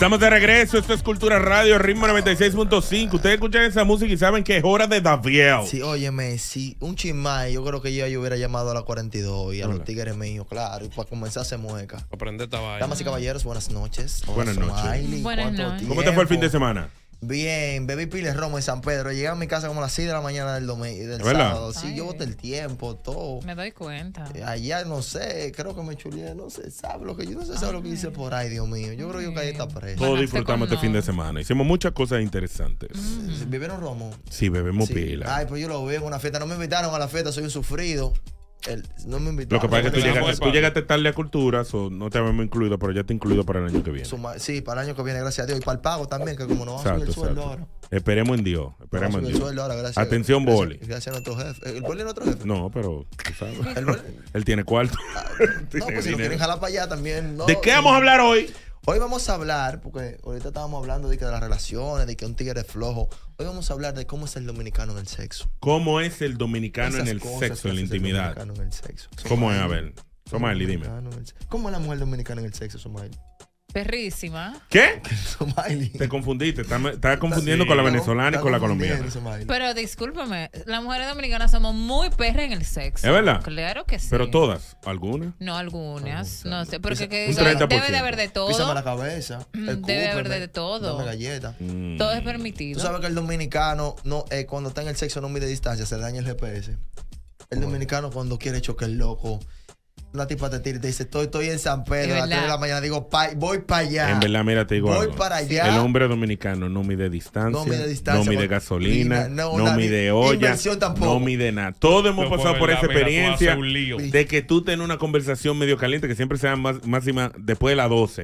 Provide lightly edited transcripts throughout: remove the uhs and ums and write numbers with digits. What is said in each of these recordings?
Estamos de regreso, esto es Cultura Radio, Ritmo 96.5. Ustedes escuchan esa música y saben que es hora de Daviel. Sí, óyeme, si un chismay, yo creo que yo hubiera llamado a la 42 y a los tigres míos, claro, y para comenzar a hacer mueca. Aprende esta vaina. Damas y caballeros, buenas noches. Buenas noches. Smiley, Buenas noches. ¿Cómo te fue el fin de semana? Bien, bebí piles romo en San Pedro. Llegué a mi casa como a las 6 de la mañana del ¿Verdad? sábado. Sí, Ay, yo boté el tiempo, todo. Me doy cuenta. Allá no sé, creo que me chuleé, no sé, sabe lo que yo no sé, sabe lo que hice por ahí, Dios mío. Yo creo que yo caí esta presa. Todos Bajaste disfrutamos con este fin de no. semana. Hicimos muchas cosas interesantes. ¿Vivieron romo? Sí, bebemos Sí. pila. Ay, pues yo lo veo en una fiesta. No me invitaron a la fiesta, soy un sufrido. No me invitaron. Lo que pasa es que Porque vamos tú llegaste tarde a Cultura, no te habíamos incluido, pero ya te incluido para el año que viene. Sí, para el año que viene, gracias a Dios. Y para el pago también, que como no va a subir el sueldo ahora. Esperemos en Dios. Esperemos en el Dios. sueldo ahora, gracias. Atención, gracias, Boli. Gracias a nuestro jefe. ¿El Boli es nuestro jefe? No, pero tú sabes. ¿El Boli? Él tiene cuarto. No, pues si lo quieren jalar para allá también. No, ¿De qué vamos a hablar hoy? Hoy vamos a hablar, porque ahorita estábamos hablando de las relaciones, de que un tigre es flojo. Hoy vamos a hablar de cómo es el dominicano en el sexo. ¿Cómo es el dominicano Esas en el cosas sexo, que en la hace el intimidad? dominicano en el sexo. ¿Cómo es? A Somaili. ver. Somaili, dime. ¿Cómo es la mujer dominicana en el sexo, Somaili? Perrísima. ¿Qué? Somaili. Te confundiste. Estás confundiendo Sí. con la venezolana y con la confundiendo, colombiana. Somaili. Pero discúlpame, las mujeres dominicanas somos muy perras en el sexo. ¿Es verdad? Claro que sí. Pero todas. ¿Algunas? No, algunas. No sé, porque Un 30%. debe de haber de Písame todo. la cabeza. Debe haber de todo. Dame galleta. Todo es Tú permitido. sabes que el dominicano no, cuando está en el sexo no mide distancia, se le daña el GPS. El dominicano cuando quiere choque el loco. Una tipa te tira y te dice, estoy en San Pedro a las 3 de la mañana. Digo, voy para allá. En verdad, mira, te digo Voy algo. para allá. El hombre dominicano no mide distancia. No mide gasolina. No mide olla. Inversión tampoco. No mide nada. Todos hemos Loco, pasado por verdad, esa mira, tú experiencia haces un lío. de que tú tenés una conversación medio caliente que siempre sea máxima después de las 12.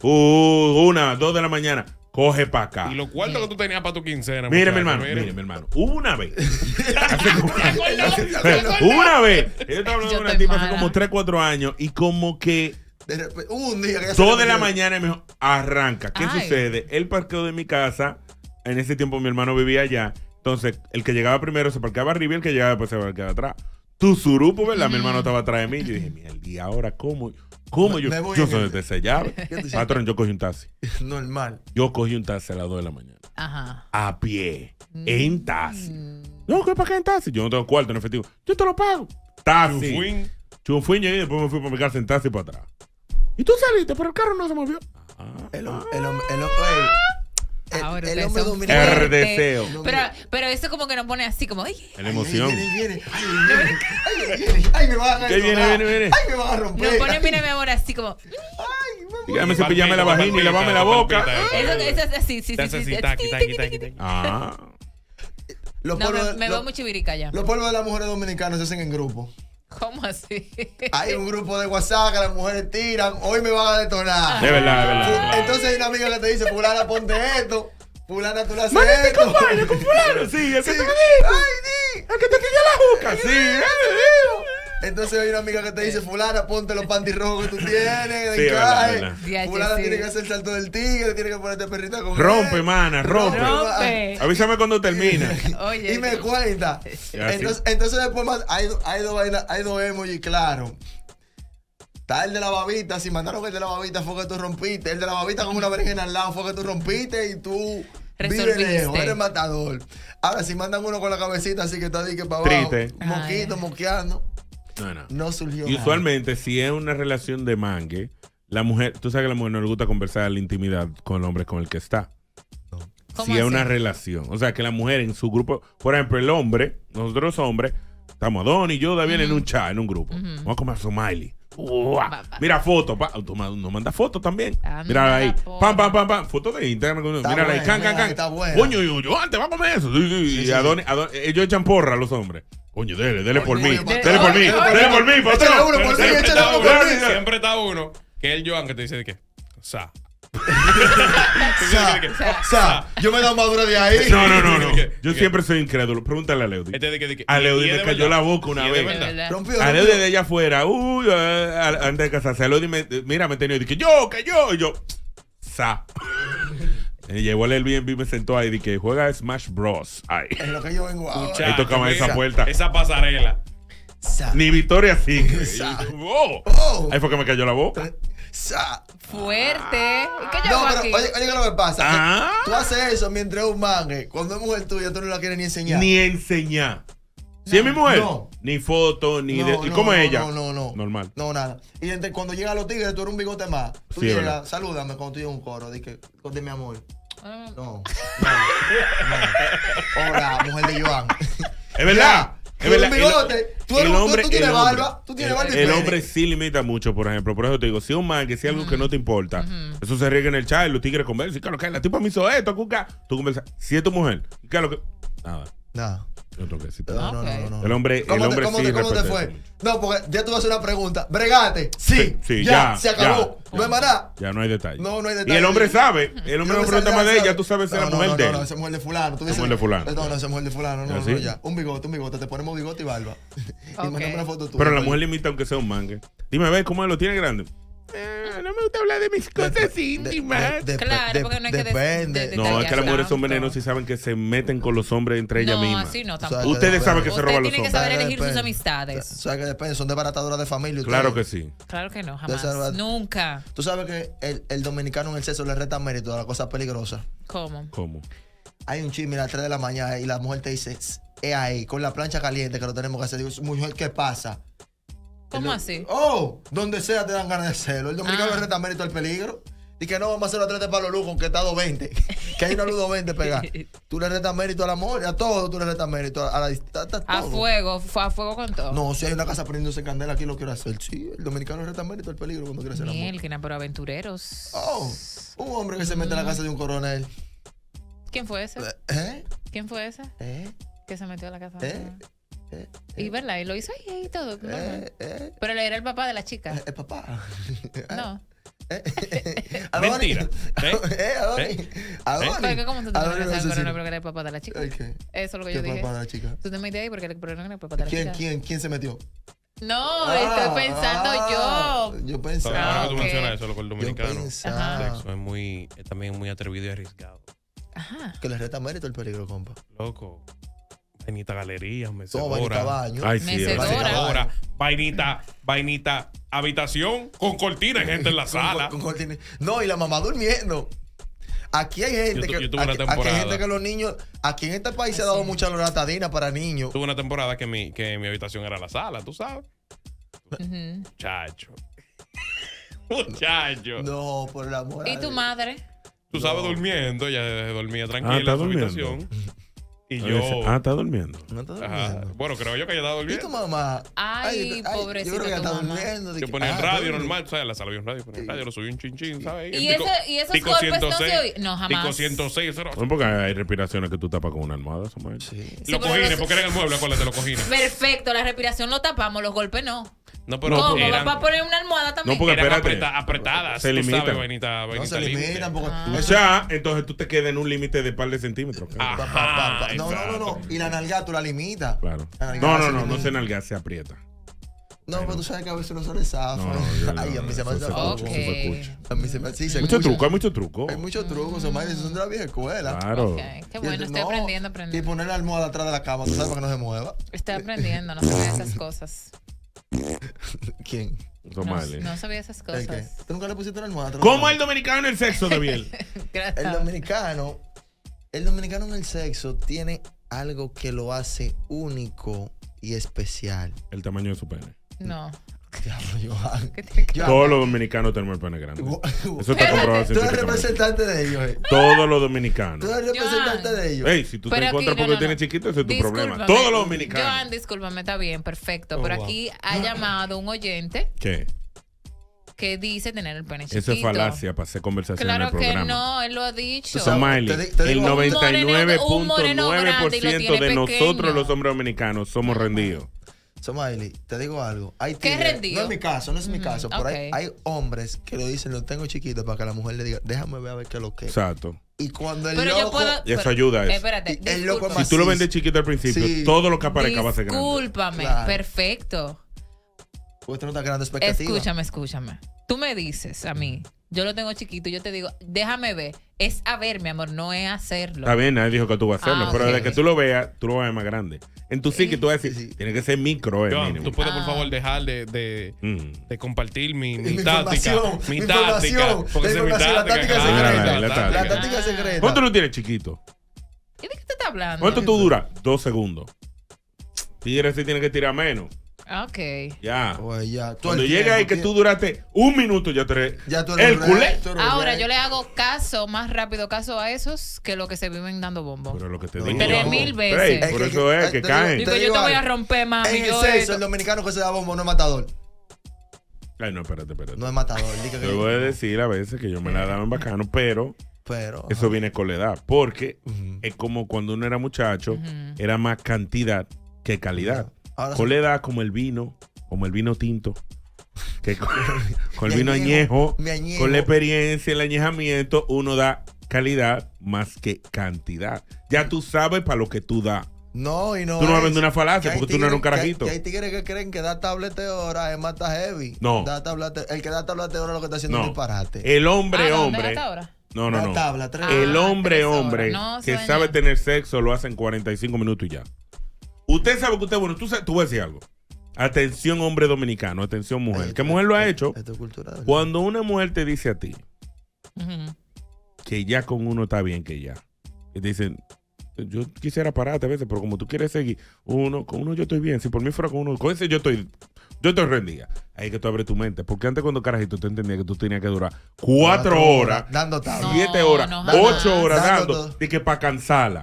1, 2 de la mañana. Coge para acá. Y los cuartos que tú tenías para tu quincena. Mire, mi muchacho, hermano, mire, mi hermano. Hubo una vez. Hubo una vez. Yo estaba hablando Yo con una estoy tipa hace mala. como 3, 4 años y como que De repente, un día que ya 2 se de la le- mañana y me dijo, arranca. ¿Qué Ay. sucede? El parqueo de mi casa, en ese tiempo mi hermano vivía allá. Entonces, el que llegaba primero se parqueaba arriba y el que llegaba después se parqueaba atrás. Tu surupo, ¿verdad? Mi hermano estaba atrás de mí. Yo dije, mierda, ¿y ahora cómo? ¿Cómo yo? Me voy Yo en soy el- de ese llave. Patrón, yo cogí un taxi. Normal. Yo cogí un taxi a las 2 de la mañana. Ajá. A pie. En taxi. No, ¿qué para qué en taxi? Yo no tengo cuarto en efectivo. Yo te lo pago. Taxi. Chufín. Chufín, llegué y después me fui para mi casa en taxi para atrás. Y tú saliste, pero el carro no se movió. Ahora El ustedes hombre son dominicano. El fuertes. deseo. Pero eso como que nos pone así como, ay, La emoción. Viene. Ay, me van a ¿Qué viene? Ay, me van a nos romper. pone, mira mi amor, así como, Dígame cepillarme la vagina y lavarme la boca. eso es así, sí, Te sí, hace sí. así, taqui, taqui, taqui, taqui. Ah. Los No, polvos me veo muy chivirica ya. los polvos de las mujeres dominicanas se hacen en grupo. ¿Cómo así? Hay un grupo de WhatsApp que las mujeres tiran. Hoy me van a detonar. Es verdad, es verdad. Entonces hay una amiga que te dice, fulana, ponte esto. Fulana, tú le haces Mándate esto. con vaina, con fulano. Sí, el que te Sí. dijo. Ay, El que te quilla la juca. Sí, Entonces hay una amiga que te dice, fulana, ponte los panty rojos que tú tienes, Sí, de verdad, encaje. verdad. Fulana Sí. tiene que hacer el salto del tigre, tiene que ponerte perrita con Rompe, él. mana, rompe. Rompe. Avísame cuando termina. Oye. Y me cuenta. Ya, sí. Entonces después más, hay dos vainas, hay dos emojis, claro. Está el de la babita, si mandaron el de la babita fue que tú rompiste. El de la babita con una berenjena al lado fue que tú rompiste y tú vives Resolviste. lejos, eres matador. Ahora si mandan uno con la cabecita así que está de que para abajo, Triste. moquito, Ay. moqueando, No. no surgió Y nada. usualmente, si es una relación de mangue, la mujer, tú sabes que a la mujer no le gusta conversar en la intimidad con el hombre con el que está. ¿Cómo Si es así? una relación. O sea, que la mujer en su grupo, por ejemplo, el hombre, nosotros los hombres, estamos Don y yo, David en un chat, en un grupo. Vamos a comer Somaili. Va. Mira foto, nos manda fotos también. Anda Mira ahí. la foto. Pam. Foto de Instagram. Está Mira ahí. buena, Can. está buena. Coño, yo antes va a comer eso. Sí. Y ellos echan porra a los hombres. Coño, dele por mí. Oye, Dele por mí. oye, Dele por mí, patrón. échale uno por mí, Siempre échale está uno uno, por mí. siempre está uno que es el Joan que te dice de qué. Sa. Yo me he dado maduro de ahí. No. Yo ¿Qué? siempre soy incrédulo. Pregúntale a Leudi. Este de que. A Leudi y es me de cayó verdad. la boca una Y es de vez. Es verdad. verdad. Rompió. A Leudi de allá afuera. Antes de casarse. A Leudi me tenía y dije, yo. Y yo, sa. Llegó al Airbnb y me sentó ahí y dije, juega Smash Bros. Ahí. Es lo que yo vengo ahora. Ahí tocaba esa puerta. Esa pasarela. Ni Victoria sí. Oh. Oh. Ahí fue que me cayó la boca. Fuerte. ¿Qué yo No, hago pero aquí? oye, ¿qué es lo que pasa? Ah. Tú haces eso mientras es un mangue. Cuando es mujer tuya, tú no la quieres ni enseñar. Ni enseñar. Si es mi mujer, No. ni foto, ni de. ¿Y no, cómo no, es ella? No. Normal. No, nada. Y cuando llegan los tigres, tú eres un bigote más. Tú Sí, llegas, verdad. salúdame cuando tú llegas a un coro. Dije, de mi amor. Ah, No. Hola, mujer de Joan. Es verdad. Tú eres un bigote. Tú tienes barba. Tú tienes barba y El pene. hombre sí limita mucho, por ejemplo. Por eso te digo, si es un man, que si es algo que no te importa, eso se riega en el chat y los tigres conversan. Y claro, que la tipa me hizo esto, cuca. Tú conversas. Si es tu mujer, ¿qué es lo que? Nada. Nada. Yo tengo que decirte. No. El hombre ¿Cómo sí te respeta fue? eso mucho. No, porque ya tú vas a hacer una pregunta. Bregate. Sí. Sí, ya. ya, Se acabó. ya. No hay más nada. Ya no hay detalle. No hay Y detalle. el hombre sabe. El hombre no pregunta más de ella, tú sabes si es la mujer de él. No, esa mujer de fulano. Tú dices, mujer de fulano. No, esa mujer de fulano. No, ¿Así? no, ya. Un bigote. Te ponemos bigote y barba. Y mandamos una foto tuya. Pero la mujer limita aunque sea un mangue. Dime, ve cómo él lo tiene grande. No me gusta hablar de mis cosas íntimas. Claro, porque no hay que depende. No, es que las mujeres son tanto. venenos y saben que se meten con los hombres entre ellas No, mismas. así no, Sabes tampoco. Ustedes saben que se Usted roban los tiene que hombres. saber elegir sus Depende. amistades. ¿Sabes que depende? Son desbaratadoras de familia. Claro ustedes. que sí. Claro que no, Ustedes jamás. saben- Nunca. Tú sabes que el dominicano en el sexo le resta mérito a la cosa peligrosa. ¿Cómo? ¿Cómo? Hay un chisme a las 3 de la mañana y la mujer te dice, es ahí, con la plancha caliente que lo tenemos que hacer. Digo, mujer, ¿qué pasa? ¿Cómo así? Oh, donde sea te dan ganas de hacerlo. El dominicano Ah. le resta mérito al peligro. Y que no, vamos a hacerlo a 3 de palo luz, aunque está a 220. Que hay una luz 220 pegada. Tú le restas mérito al amor, a todo tú le restas mérito. A la distancia. A fuego con todo. No, si hay una casa prendiéndose candela, aquí lo quiero hacer. Sí, el dominicano le resta mérito al peligro cuando quiere hacer amor. Mielquina, pero aventureros. Oh, un hombre que se mete en la casa de un coronel. ¿Quién fue ese? ¿Eh? ¿Quién fue ese? ¿Eh? Que se metió a la casa. ¿Eh? Y verdad, y lo hizo ahí y todo. normal. ¿Eh? Pero él era el papá de la chica. El papá. No. Mentira. Adonis. Porque ¿cómo tú te Adonis metes no al sé coronel porque era el papá de la chica? ¿El qué? Eso es lo que ¿Qué yo dije. papá de la chica? Tú te metes ahí porque el coronel era el papá de la chica. ¿Quién se metió? No, estoy pensando yo. Yo pensaba. Ahora que tú ok. mencionas eso, lo con el Yo dominicano. pensaba Sexo es también muy atrevido y arriesgado. Ajá. que le resta mérito el peligro, compa. Loco. Vainita galería, Todo vainita mecedora. baño. Ay, sí. Mecedora. es verdad. Mecedora, vainita, habitación con cortina y gente en la sala. Con cortina. No, y la mamá durmiendo. Aquí hay gente Yo tuve una aquí hay temporada. gente que los niños. Aquí en este país se ha dado mucha loratadina para niños. Tuve una temporada que mi habitación era la sala, ¿tú sabes? Ujú. Muchacho. Muchacho. No, por el amor. ¿Y tu madre? Tú sabes, durmiendo, ella dormía tranquila está en su durmiendo. habitación. Y Oye, yo. está durmiendo. No está Ajá. durmiendo. Bueno, creo yo que ella estaba ¿Y tu durmiendo. mamá? Ay, pobrecita Yo creo que ella tu está mamá. durmiendo. Yo ponía el radio normal, ¿sabes? En la sala había un radio, ponía el radio, lo subí un chinchín, ¿sabes? ¿Y esos golpes no se oyen? No, jamás. Pico 106, eso no. Bueno, porque hay respiraciones que tú tapas con una almohada, Samuel. Sí. Sí, Los pero cojines, los- porque eran el mueble, acuérdate, los cojines. Perfecto, la respiración lo tapamos, los golpes no. No, pero ¿Cómo? eran, ¿Va a poner una almohada también? No, porque eran espérate. apretadas. Se tú limitan. sabes, vainita No se límite. limitan porque. Ah. Eso- Ya, entonces tú te quedas en un límite de par de centímetros. Claro. Ajá, No. exacto. Y la nalga tú la limitas. Claro. La nalga No, se no limita. se nalga, se aprieta. No, pero tú sabes que a veces uno se le zafa. No, Ay, a mí se me eso hace Ok. escucha, eso se escucha. A mí se me sí, se Mucho escucha. truco, hay mucho truco. Hay muchos trucos, son más son de la vieja escuela. Claro. Ok, qué bueno, estoy aprendiendo, Y aprendiendo. poner la almohada atrás de la cama, tú sabes para que no se mueva. Estoy aprendiendo, no sabía esas cosas. ¿Quién? Somali. No sabía esas ¿El qué? cosas. ¿Tú nunca le pusiste una almohada atrás de la ¿Cómo cama? el dominicano en el sexo de Biel? Gracias. El dominicano en el sexo tiene algo que lo hace único y especial. El tamaño de su pene. No. Diablo, Johan. ¿Qué tiene que- Johan, Todos los dominicanos tenemos el pene grande. Eso está comprobado Tú eres científicamente. representante de ellos, Todos los dominicanos. Tú eres representante de ellos. Ey, si tú te Pero encuentras aquí, porque no. tienes chiquito, ese es tu problema. Discúlpame. Todos los dominicanos. Joan, discúlpame, está bien, perfecto. Pero wow. aquí ha llamado un oyente ¿Qué? que dice tener el pene chiquito. Eso es falacia para hacer conversación en Claro el que programa. no, él lo ha dicho. Somali, Te el digo- Un moreno grande y lo 99.9% tiene de nosotros pequeño. los hombres dominicanos somos rendidos. Somaili, te digo algo. Hay ¿Qué tigres- rendido? No es mi caso, no es mi caso. Pero ok. hay hombres que lo dicen, lo tengo chiquito, para que la mujer le diga, déjame ver a ver qué es lo que es. Exacto. Y cuando el Pero yo loco. puedo. Y eso pero- ayuda a eso. Espérate, Y el loco discúlpame. Si tú lo macizo. vendes chiquito al principio, Sí. todo lo que aparezca va a ser grande. Discúlpame, Claro. perfecto. Porque tú no estás creando expectativas. Escúchame. Tú me dices a mí yo lo tengo chiquito, yo te digo, déjame ver. Es a ver, mi amor, no es hacerlo. Está bien, nadie dijo que tú vas a hacerlo, pero ok. desde que tú lo veas, tú lo vas a ver más grande. En tu psique tú vas a decir, tiene que ser micro, Joan, mínimo. tú puedes, por favor, dejar de compartir mi Mi táctica. información, Mi mi táctica. información, Porque la esa es mi información, la táctica claro, secreta. la táctica. La táctica secreta. ¿Cuánto lo tienes chiquito? ¿Y de qué te estás hablando? ¿Cuánto tú duras? 2 segundos. Tigre sí tiene que tirar menos. Ok. Ya. Pues ya. Tú Cuando el llega ahí tiempo, que tú duraste 1 minuto, ya tú eres ya tú eres el culé. tú eres Ahora, rey. yo le hago caso, más rápido caso a esos que lo que se viven dando bombo. Pero lo que te No. digo. 3000 veces. Rey, Es por que- eso es que te caen. Digo, te yo digo te voy a algo. romper, mami. En el yo sexo, esto. el dominicano que se da bombo no es matador. Ay, no, espérate. No es matador. Diga que Te voy a decir a veces que yo me la daba en bacano, pero Pero. eso viene con la edad. Porque Ujú. es como cuando uno era muchacho, Ujú. era más cantidad que calidad. Ahora Con sí. la edad, como el vino tinto, que con el Mi vino añejo, mi añejo. con la experiencia, el añejamiento, uno da calidad más que cantidad. Ya tú sabes para lo que tú das. No, y no. Tú no vas a es. vender una falacia Que hay porque tú no eres un tigres- carajito. Que hay tigres que creen que dar tablete hora es mata heavy. No. El que da tablete hora lo que está haciendo es un No. disparate. El hombre, ¿Dónde? hombre. ¿Hasta ahora? No, no, Da no. tabla, 3 Ah. El hombre, 3 horas. hombre, No, que se sabe daña. tener sexo, lo hace en 45 minutos y ya. Usted sabe que usted, bueno, tú vas a decir algo. Atención, hombre dominicano, atención, mujer. ¿Qué mujer lo ha hecho? Esto es cultura, de verdad. Cuando una mujer te dice a ti Ujú. que ya con uno está bien, que ya. Y te dicen, yo quisiera pararte a veces, pero como tú quieres seguir, con uno yo estoy bien. Si por mí fuera con uno, con ese yo estoy rendida. Ahí es que tú abres tu mente. Porque antes cuando carajito te entendía que tú tenías que durar 4 horas, Dando tabla. No, 7 horas, no, 8 jamás. horas Dando dando, todo. de que para cansarla.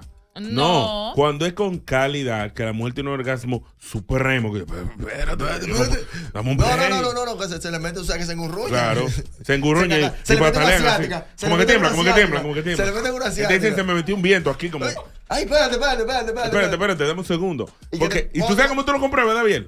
No, cuando es con calidad, que la mujer tiene un orgasmo supremo, que espérate, dame un No, break. no, que se le mete, o sea, que se engurruña. Claro, se engurruña y Se le mete una patalean así. asiática. se Como le que mete una tiembla, como que tiembla, asiática. como que tiembla. Se le mete una Y te dicen, asiática. se me metió un viento aquí, como. Ay, espérate. Espérate, dame un segundo. Y Porque, que y tú sabes cómo tú lo compruebas, David.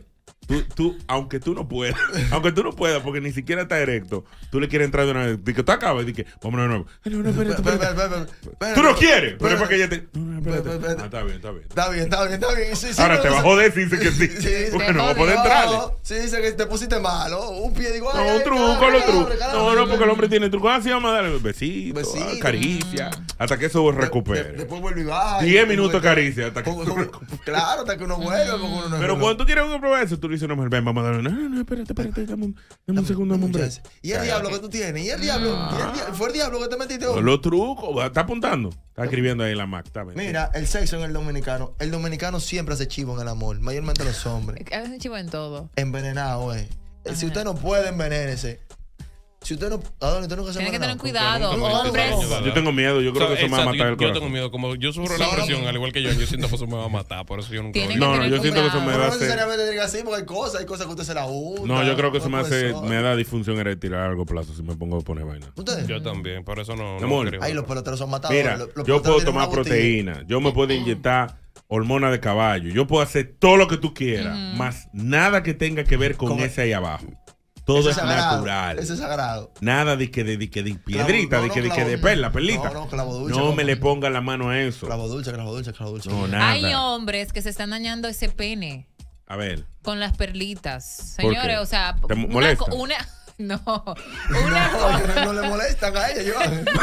Aunque tú no puedas, porque ni siquiera está erecto, tú le quieres entrar de una vez. Dice que tú acabas, y dice que vámonos de nuevo. Ay, no, espérate. Tú no quieres, pero es para que ella te. No, espérate. Espérate. Ah, está bien. Está bien. Sí, Ahora te pero- va a joder si dice que sí. Sí, Porque te no va a poder jodió. entrarle. Sí, dice que te pusiste malo. Un pie, digo, No, ay, un truco, cabrón, los trucos. cabrón, No, porque el hombre tiene trucos. Así vamos a darle besitos, Besito. caricia, hasta que eso recupere. Después vuelve y baja. 10 minutos de caricia hasta que Como- eso como- recupere. Claro, hasta que uno vuelve. Porque uno no Pero cuando tú quieres comprobar eso, tú le dices a una mujer, ven, vamos a darle. No, espérate, dame un segundo, dame un break. Y el diablo que tú tienes. Y el diablo. Fue el diablo que te metiste. Los trucos, está apuntando. Está escribiendo ahí en la Mac. Está bien. Mira, el sexo en el dominicano. El dominicano siempre hace chivo en el amor. Mayormente los hombres. Hacen chivo en todo. Envenenado, Si usted no puede, envenénese. Si usted no. ¿A dónde usted nunca se ha Tienen que tener envenenado? cuidado, Nunca me he hombres. visto daño, Yo tengo miedo, yo creo que eso me va a Exacto, matar el yo corazón. tengo miedo. Como yo sufro la presión, al igual que yo siento que eso me va a matar. Por eso yo nunca Tienen voy. que No, tener yo siento que eso me Pero va a no hacer. necesariamente diga así, porque hay cosas que usted se la unta. No, yo creo que eso me puede hace. ser. Me da disfunción eréctil a largo plazo si me pongo a poner vaina. ¿Ustedes? Yo también, por eso no. Mi amor. creo. Ahí los peloteros son matadores. Mira, Los yo peloteros puedo tienen tomar una botella. proteína, yo me puedo inyectar hormona de caballo, yo puedo hacer todo lo que tú quieras, más nada que tenga que ver con Con- ese ahí abajo. Todo Eso es sagrado, natural. Eso es sagrado. Nada de piedrita, de perlita. No, clavo dulce. No me le ponga la mano a eso. Clavo dulce. No, nada. Hay hombres que se están dañando ese pene A ver, con las perlitas. ¿Por qué? Señores, o sea, ¿Te molesta? no, No, una cosa. no le molestan a ella, yo.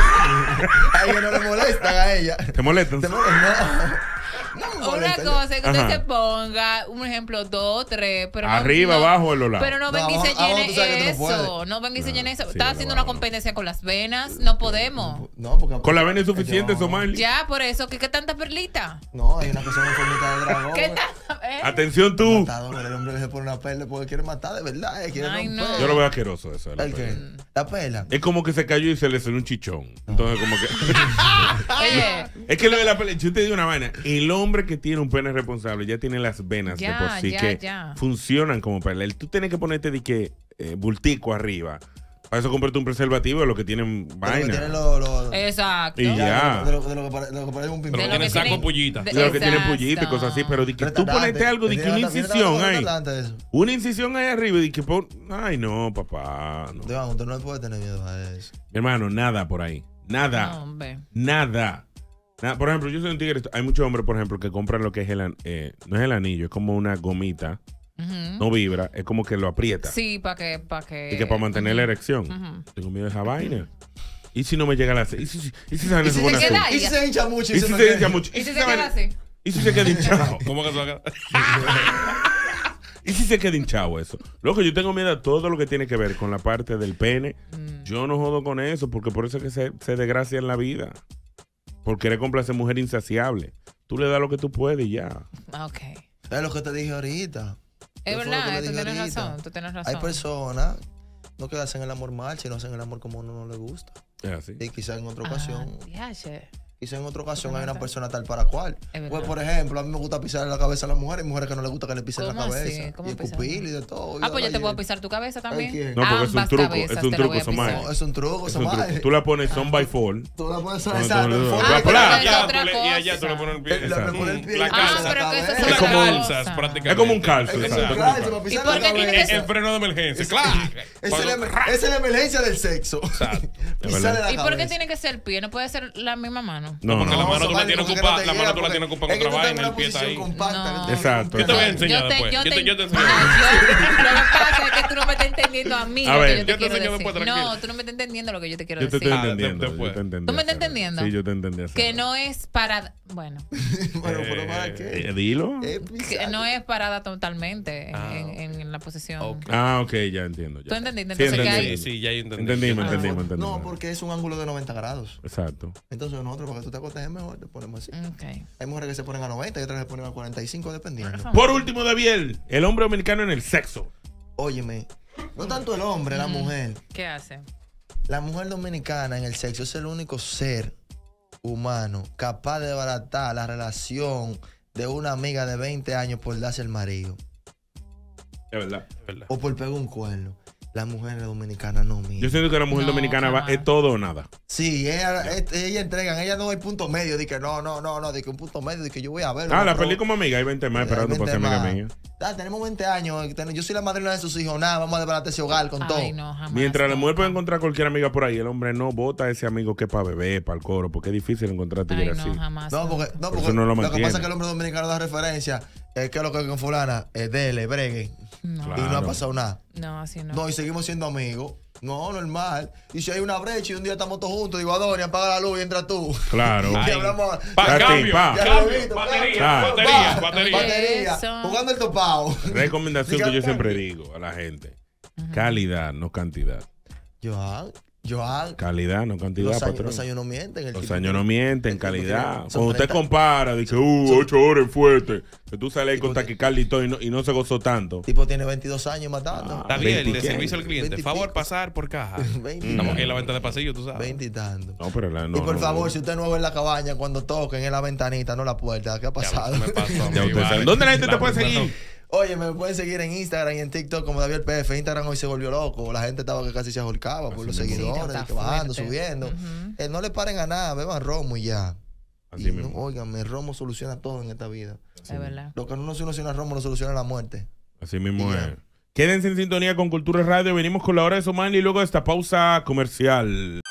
A ella no le molestan a ella. ¿te molestan? Te molestan, no me Una molestan. cosa es que usted Ajá. se ponga, un ejemplo, 2, 3, pero Arriba, abajo, en los lados. Pero no No, venga y se abajo- abajo llene tú sabes que tú no eso. puedes. No venga y se llene eso. sí, Está bueno, haciendo abajo. una competencia con las venas. No podemos. No, porque Con la vena es suficiente, No. Somali. Ya, por eso, ¿qué tanta perlita? No, hay una que son en formita de dragón. ¿Qué tal? Atención tú. Matador, el hombre se pone una perla porque quiere matar de verdad, quiere Ay, romper. no. Yo lo veo asqueroso eso. de la ¿El qué? perla. La perla. Es como que se cayó y se le salió un chichón. Entonces, como que. Oye, Es que lo de la pelea, yo te digo una vaina, el hombre que tiene un pene responsable ya tiene las venas Ya, de por sí ya, que ya. funcionan como pelea. Tú tienes que ponerte de que bultico arriba. Para eso comprarte un preservativo de los que tienen De lo que vaina. tienen los- exacto. Y ya. De lo que parece un Pero pimpón. tiene saco pullita. De los que tienen Exacto. pullita y cosas así, pero de que tú Retardante. ponete algo de que una Viene incisión retardante, ahí. retardante eso. Una incisión ahí arriba y de que pon. Ay, no, papá. No. Deván, usted no puede tener miedo a eso. Mi hermano, nada por ahí. Nada. No, hombre. Nada. Por ejemplo, yo soy un tigre. Hay muchos hombres, por ejemplo, que compran lo que es no es el anillo, es como una gomita no vibra, es como que lo aprieta. Sí, para que... Y que para mantener la erección. Tengo miedo de esa vaina. ¿Y si no me llega la... ¿Y si esa vaina se pone así? ¿Y si se hincha mucho? ¿Y si se hincha mucho? ¿Y si se queda así? ¿Y si se queda hinchado? ¿Cómo que se va a quedar? ¿Y si se queda hinchado eso? Loco, yo tengo miedo a todo lo que tiene que ver con la parte del pene. Yo no jodo con eso, porque por eso es que se desgracia en la vida. Por querer complacer mujer insaciable. Tú le das lo que tú puedes y ya. Ok. Es lo que te dije ahorita. Es verdad, tú tienes razón. Hay personas no que hacen el amor mal, sino hacen el amor como a uno no le gusta. Es así. Y quizás en otra ocasión... Diache. Quizá en otra ocasión hay una persona tal para cual. Pues, por ejemplo, a mí me gusta pisar la cabeza a las mujeres. Hay mujeres que no les gusta que le pisen la cabeza. ¿Cómo y escupir y de todo. Pues yo te puedo pisar tu cabeza también. No, porque es un truco. Es un truco, Somay. Es un truco, Somay. Tú la pones son by fall. Tú la pones Y allá tú le pones el pie. La calza. Es como un calzo. El freno de emergencia. Claro. Esa es la emergencia del sexo. ¿Y por qué tiene que ser el pie? ¿No puede ser la misma mano? No, porque la mano tú la tienes ocupada. La mano tú la porque tienes ocupada con otra vaina. El pie está ahí. Exacto. Yo te voy a enseñar después. Yo te enseño. Lo que pasa es que tú no me estás entendiendo a mí A lo ver, que yo te yo te quiero enseño decir. después, tranquilo. No, tú no me estás entendiendo lo que yo te quiero Yo te decir. estoy entendiendo. después. ¿Tú me estás entendiendo? Sí, yo te entendí. Que no es para... Bueno, Bueno, pero ¿para qué? Dilo. que no es parada totalmente en la posición. Ok, ya entiendo. ¿Tú entendiste? Sí, Entonces, ¿qué entendí. hay? Sí, ya entendí. Entendimos. No, porque es un ángulo de 90 grados. Exacto. Entonces nosotros, para que tú te acuestes mejor, te ponemos así. Okay. Hay mujeres que se ponen a 90 y otras que se ponen a 45, dependiendo. Por último, David, el hombre dominicano en el sexo. Óyeme, no tanto el hombre, la mujer. ¿Qué hace? La mujer dominicana en el sexo es el único ser humano capaz de desbaratar la relación de una amiga de 20 años por darse el marido. Es verdad. O por pegar un cuerno. Las mujeres dominicanas no miren. Yo siento que la mujer dominicana es todo o nada. Sí, ella entregan, ella no hay punto medio, de que no, de que un punto medio, de que yo voy a ver. La perdí como amiga, hay 20 más esperando para ser amiga mía. Tenemos 20 años, yo soy la madrina de sus hijos, nada, vamos a desbaratar ese hogar con todo. No, jamás, Mientras la mujer puede encontrar cualquier amiga por ahí, el hombre no vota a ese amigo que es para beber, para el coro, porque es difícil encontrar tigre así. Jamás. No, porque eso no lo que mantiene. pasa es que el hombre dominicano da referencia, que es lo que con fulana, dele, bregue. No. Y no ha pasado nada. No, así no. No, y seguimos siendo amigos. No, normal. Y si hay una brecha y un día estamos todos juntos, digo, Adonia, apaga la luz y entra tú. Claro. Y hablamos. Batería. Jugando el topado. Recomendación que yo siempre digo a la gente. Calidad, no cantidad. Joan. Calidad, no cantidad, patrón. Los años no mienten. Los años no mienten, calidad. Cuando usted compara, dice, 8 horas fuerte, que tú sales ahí con taquicardia y todo y no se gozó tanto. El tipo tiene 22 años matando. Está bien, de servicio al cliente. Favor, pasar por caja. Estamos aquí en la venta de pasillo, tú sabes. 20 y tanto. No, pero y por favor, si usted no ve en la cabaña, cuando toquen en la ventanita, no la puerta, ¿qué ha pasado? ¿Dónde la gente te puede seguir? Oye, me pueden seguir en Instagram y en TikTok como David PF. Instagram hoy se volvió loco. La gente estaba que casi se ahorcaba por los seguidores, bajando, subiendo. No le paren a nada, beban romo y ya. Óigame, romo soluciona todo en esta vida. Es verdad. Lo que no soluciona romo, lo soluciona la muerte. Así mismo es. Quédense en sintonía con Cultura Radio. Venimos con la hora de Somali y luego de esta pausa comercial.